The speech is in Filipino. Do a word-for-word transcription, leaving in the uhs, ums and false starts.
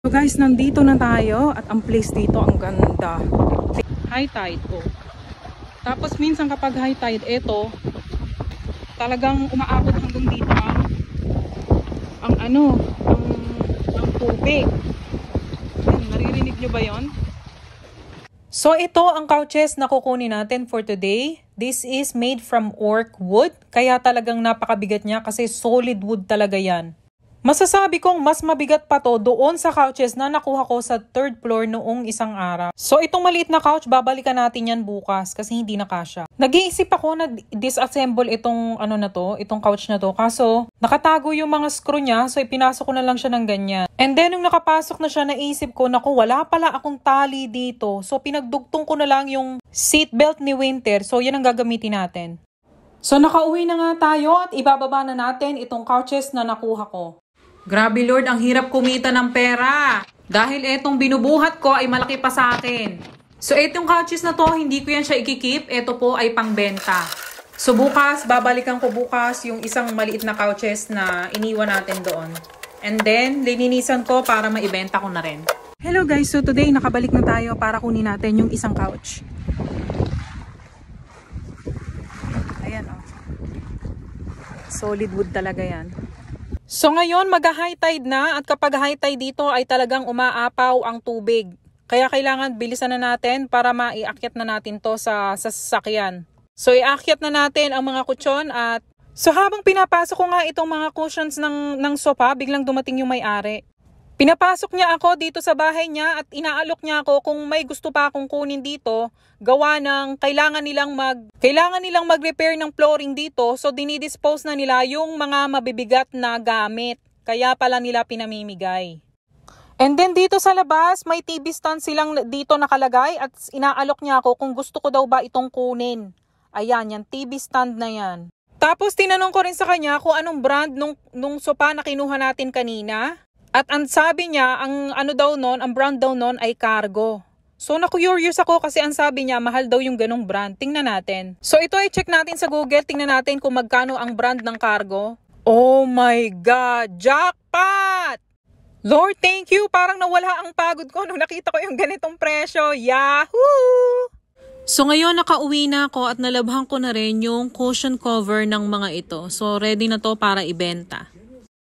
So guys, nandito na tayo at ang place dito ang ganda. High tide po. Tapos minsan kapag high tide, eto talagang umaabot hanggang dito ang ang ano, ang, ang tubig. Yan, naririnig nyo ba yon? So ito ang couches na kukunin natin for today. This is made from oak wood. Kaya talagang napakabigat niya kasi solid wood talaga yan. Masasabi kong mas mabigat pa to doon sa couches na nakuha ko sa third floor noong isang araw. So itong maliit na couch, babalikan natin yan bukas kasi hindi na kasya. Nag-iisip ako na disassemble itong ano na to, itong couch na to. Kaso nakatago yung mga screw niya, so ipinasok ko na lang siya ng ganyan. And then nung nakapasok na siya, naisip ko, naku, wala pala akong tali dito. So pinagdugtong ko na lang yung seatbelt ni Winter. So yan ang gagamitin natin. So nakauwi na nga tayo at ibababa na natin itong couches na nakuha ko. Grabe Lord, ang hirap kumita ng pera. Dahil etong binubuhat ko ay malaki pa sa akin. So etong couches na to, hindi ko yan siya ikikip. Ito po ay pangbenta. So bukas, babalikan ko bukas yung isang maliit na couches na iniwan natin doon. And then, lininisan ko para maibenta ko na rin. Hello guys, so today nakabalik na tayo para kunin natin yung isang couch. Ayan oh. Solid wood talaga yan. So ngayon mag-high tide na at kapag high tide dito ay talagang umaapaw ang tubig. Kaya kailangan bilisan na natin para maiakyat na natin to sa, sa sasakyan. So iakyat na natin ang mga kutsyon at so habang pinapasok ko nga itong mga cushions ng, ng sofa, biglang dumating yung may-ari. Pinapasok niya ako dito sa bahay niya at inaalok niya ako kung may gusto pa akong kunin dito. Gawa ng kailangan nilang mag kailangan nilang mag-repair ng flooring dito, so dinidispose na nila yung mga mabibigat na gamit. Kaya pala nila pinamimigay. And then dito sa labas, may T V stand silang dito nakalagay at inaalok niya ako kung gusto ko daw ba itong kunin. Ayan, yan T V stand na yan. Tapos tinanong ko rin sa kanya kung anong brand nung, nung sofa na kinuha natin kanina. At ang sabi niya, ang ano daw nun, ang brand daw nun ay Cargo. So naku-curious ako kasi ang sabi niya, mahal daw yung ganong brand. Tingnan natin. So ito ay check natin sa Google. Tingnan natin kung magkano ang brand ng Cargo. Oh my God! Jackpot! Lord, thank you! Parang nawala ang pagod ko nung nakita ko yung ganitong presyo. Yahoo! So ngayon nakauwi na ako at nalabhan ko na rin yung cushion cover ng mga ito. So ready na to para ibenta.